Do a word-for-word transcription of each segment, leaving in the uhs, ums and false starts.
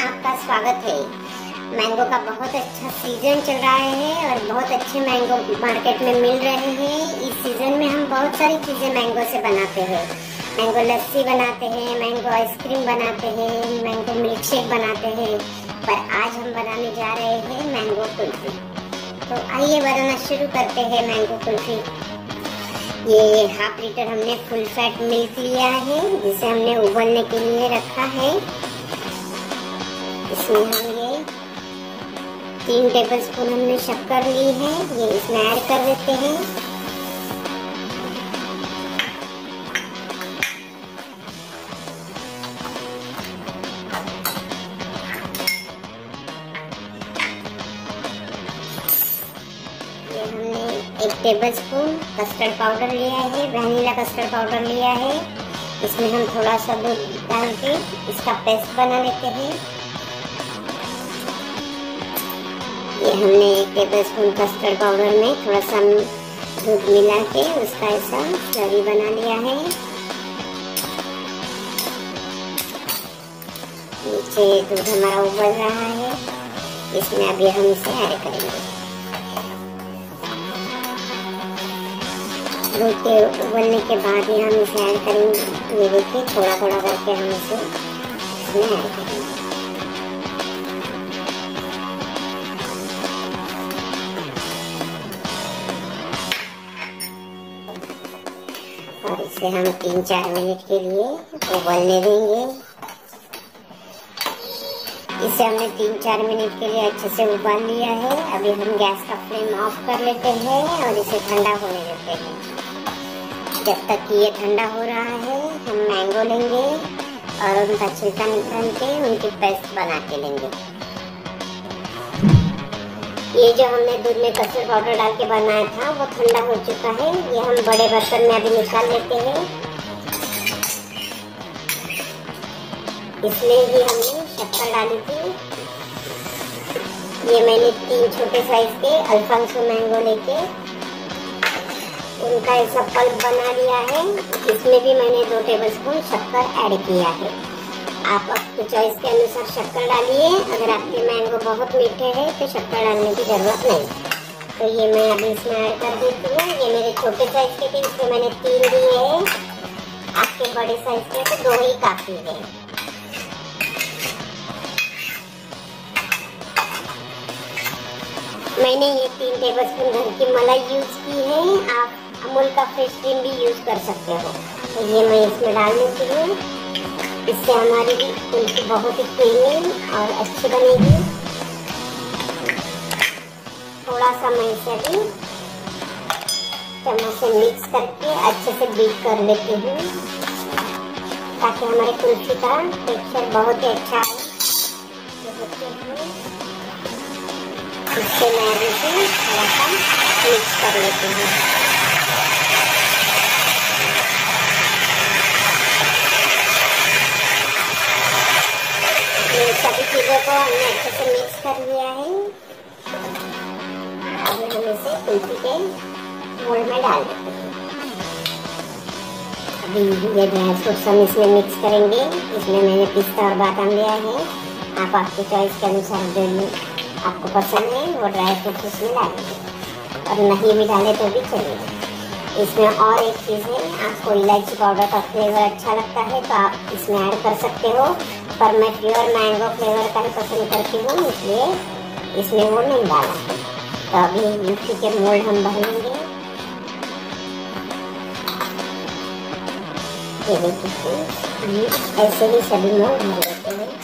आपका स्वागत है। मैंगो का बहुत अच्छा सीजन चल रहा है और बहुत अच्छे मैंगो मार्केट में मिल रहे हैं। इस सीजन में हम बहुत सारी चीज़ें मैंगो से बनाते हैं। मैंगो लस्सी बनाते हैं, मैंगो आइसक्रीम बनाते हैं, मैंगो मिल्क शेक बनाते हैं। पर आज हम बनाने जा रहे हैं मैंगो कुल्फी। तो आइए बनाना शुरू करते हैं मैंगो कुल्फी। ये हाफ लीटर हमने फुल फैट मिल्क लिया है, जिसे हमने उबलने के लिए रखा है। इसमें हम ये तीन टेबलस्पून हमने शक्कर ली है, ये इसमें ऐड कर देते हैं। ये हमने एक टेबलस्पून कस्टर्ड पाउडर लिया है, वैनिला कस्टर्ड पाउडर लिया है। इसमें हम थोड़ा सा दूध डाल के इसका पेस्ट बना लेते हैं। ये हमने एक टेबलस्पून कस्टर्ड पाउडर में थोड़ा सा दूध मिला के उसका ऐसा स्लरी बना लिया है। नीचे दूध हमारा उबल रहा है, इसमें अभी हम इसे ऐड करेंगे। दूध के उबलने के बाद ही हम इसे ऐड करेंगे। ये देखिए थोड़ा थोड़ा करके हम इसे इसमें ऐड करेंगे। और इसे हम तीन चार मिनट के लिए उबलने देंगे। इसे हमने तीन चार मिनट के लिए अच्छे से उबाल लिया है। अभी हम गैस का फ्लेम ऑफ कर लेते हैं और इसे ठंडा होने देते हैं। जब तक कि ये ठंडा हो रहा है हम मैंगो लेंगे और उनका छिलका निकाल के उनकी पेस्ट बना के लेंगे। ये जो हमने दूध में कस्टर्ड पाउडर डाल के बनाया था वो ठंडा हो चुका है। ये हम बड़े बर्तन में अभी निकाल लेते हैं। इसमें ही हमने शक्कर डाली थी। ये मैंने तीन छोटे साइज के अल्फांसो मैंगो लेके उनका ऐसा पल्प बना लिया है। इसमें भी मैंने दो टेबलस्पून शक्कर ऐड किया है। आप आपकी चॉइस के अनुसार शक्कर डालिए। अगर आपके मैंगो बहुत मीठे हैं तो शक्कर डालने की जरूरत नहीं। तो ये मैं अभी इसमें ऐड कर देती हूँ। ये मेरे छोटे साइज के थे, इसमें मैंने तीन दिए हैं। आपके बड़े साइज के तो दो ही काफी है। मैंने ये तीन टेबलस्पून घर की मलाई यूज की है। आप अमूल का फ्रेश क्रीम भी यूज कर सकते हो। तो ये मैं इसमें डाल देती हूँ। इससे हमारी कुल्फी बहुत ही क्रीमी और अच्छी बनेगी। थोड़ा सा मैं इसे भी चम्मच से मिक्स करके अच्छे से बीट कर लेती हूँ, ताकि हमारे कुल्फी का टेक्सचर बहुत ही अच्छा है। इससे मैं अभी थोड़ा सा मिक्स कर लेती हूँ। सभी चीज़ों को हमने अच्छे से मिक्स कर लिया है। अभी हम इसे कुल्फी के मोल्ड में डाल देते हैं। अभी ये ड्राई फ्रूट्स हम इसमें मिक्स करेंगे। इसमें मैंने पिस्ता और बादाम लिया है। आप आपकी चॉइस के अनुसार जो आपको पसंद है वो ड्राई फ्रूट्स इसमें डालेंगे, और नहीं भी डाले तो भी चलेगा। इसमें और एक चीज़ है, आपको इलायची पाउडर का फ्लेवर अच्छा लगता है तो आप इसमें ऐड कर सकते हो, पर मैं प्योर मैंगो फ्लेवर का ही पसंद करती हूँ, इसलिए इसमें वो नहीं डाला। तो अभी कुल्फी के मोल्ड हम भरेंगे। ये देखिए ऐसे ही सभी मोल्ड भर लेते हैं।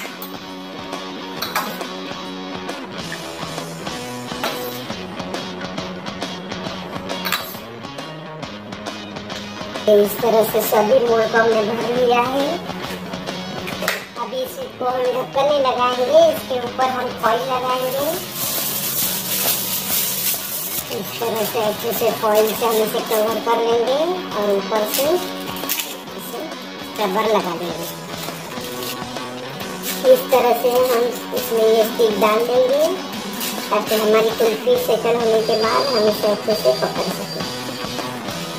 इस तरह से सभी मोल्ड को हमने भर लिया है। अभी इसको हम ढक्कन नहीं लगाएंगे, इसके ऊपर हम फॉइल लगाएंगे। इस तरह से अच्छे से फॉइल से हम इसे कवर कर लेंगे और ऊपर से इसे रबर लगा देंगे। इस तरह से हम इसमें ये स्टिक डाल देंगे, ताकि हमारी कुल्फी सेकंड होने के बाद हम इसे अच्छे से पकड़ सकें।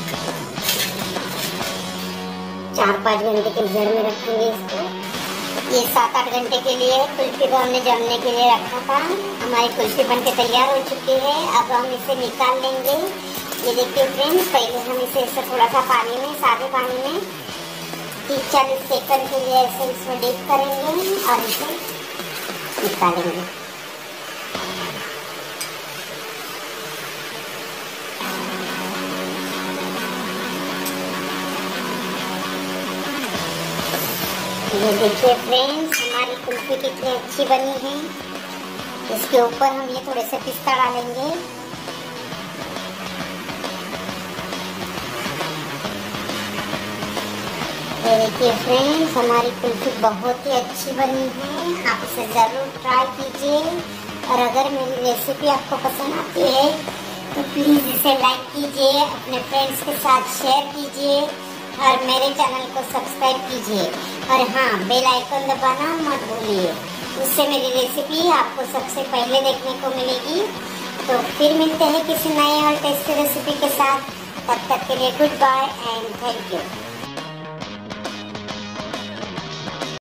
चार पाँच घंटे के घर में रखेंगे इसको। ये सात आठ घंटे के लिए कुल्फी को हमने जमने के लिए रखा था। हमारी कुल्फी बन के तैयार हो चुकी है। अब हम इसे निकाल लेंगे। ये देखिए फ्रेंड्स, पहले हम इसे ऐसे थोड़ा सा पानी में, सादे पानी में तीस चालीस सेकंड के लिए ऐसे इसमें डीप करेंगे और इसे निकालेंगे। ये देखिए फ्रेंड्स, हमारी कुल्फी कितनी अच्छी बनी है। इसके ऊपर हम ये थोड़े से पिस्ता डालेंगे। ये देखिए फ्रेंड्स, हमारी कुल्फी बहुत ही अच्छी बनी है। आप इसे ज़रूर ट्राई कीजिए और अगर मेरी रेसिपी आपको पसंद आती है तो प्लीज़ इसे लाइक कीजिए, अपने फ्रेंड्स के साथ शेयर कीजिए और मेरे चैनल को सब्सक्राइब कीजिए। और हाँ, बेल आइकन दबाना मत भूलिए, उससे मेरी रेसिपी आपको सबसे पहले देखने को मिलेगी। तो फिर मिलते हैं किसी नए और टेस्टी रेसिपी के साथ। तब तक के लिए goodbye and thank you.